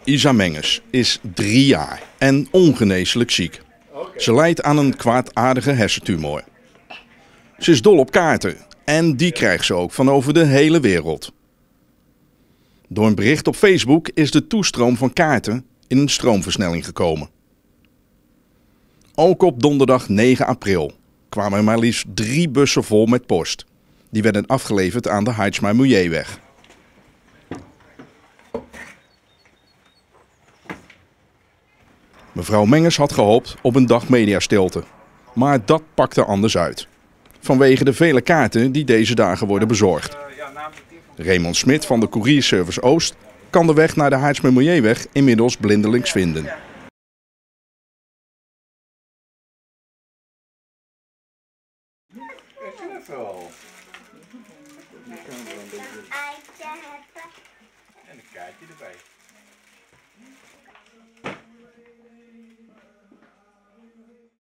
Isa Menges is 3 jaar en ongeneeslijk ziek. Ze lijdt aan een kwaadaardige hersentumor. Ze is dol op kaarten en die krijgt ze ook van over de hele wereld. Door een bericht op Facebook is de toestroom van kaarten in een stroomversnelling gekomen. Ook op donderdag 9 april kwamen er maar liefst 3 bussen vol met post. Die werden afgeleverd aan de Heidsma-Mulieweg. Mevrouw Menges had gehoopt op een dag mediastilte. Maar dat pakte anders uit. Vanwege de vele kaarten die deze dagen worden bezorgd. Raymond Smit van de Courierservice Oost kan de weg naar de Heidsma-Mulieweg inmiddels blindelings vinden. En een kaartje erbij.